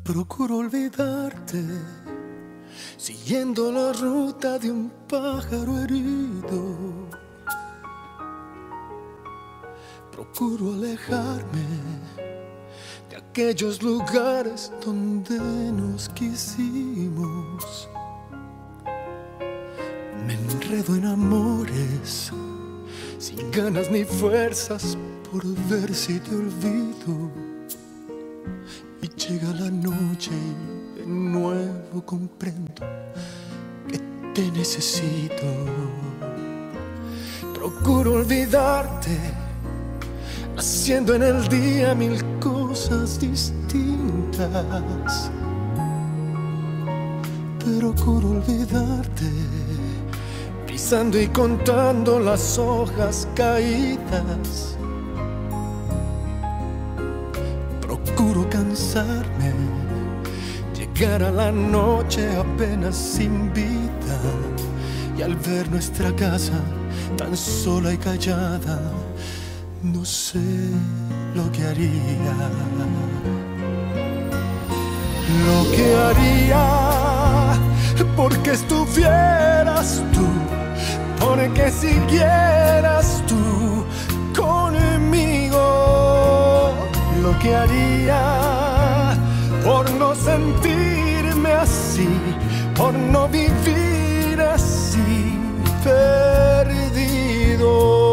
Procuro olvidarte, siguiendo la ruta de un pájaro herido. Procuro alejarme de aquellos lugares donde nos quisimos. Me enredo en amores, sin ganas ni fuerzas por ver si te olvido. Y llega la noche y de nuevo comprendo que te necesito. Procuro olvidarte, haciendo en el día mil cosas distintas. Procuro olvidarte, pisando y contando las hojas caídas. Procuro cansarme, llegar a la noche apenas sin vida, y al ver nuestra casa tan sola y callada, no sé lo que haría. Lo que haría porque estuvieras tú, porque siguieras tú conmigo. Lo que haría por no sentirme así, por no vivir así, perdido.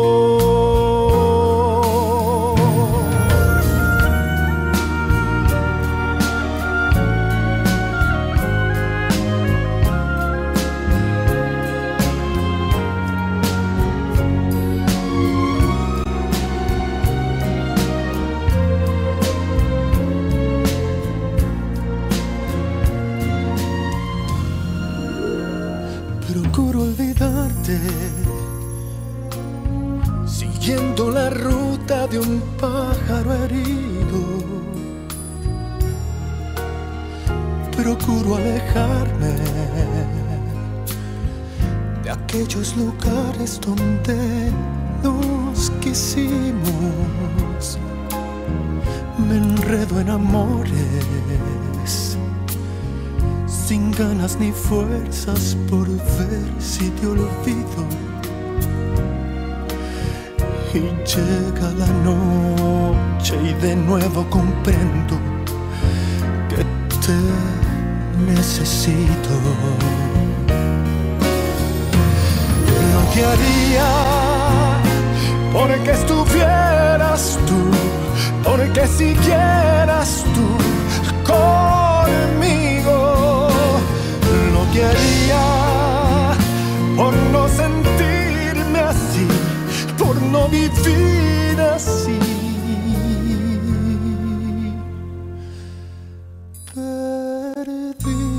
Procuro olvidarte, siguiendo la ruta de un pájaro herido. Procuro alejarme de aquellos lugares donde nos quisimos. Me enredo en amores, sin ganas ni fuerzas por ver si te olvido. Y llega la noche y de nuevo comprendo que te necesito. Lo que haría porque estuvieras tú, porque siguieras tú conmigo. Lo que haría por no sentirme así, por no vivir así, perdido.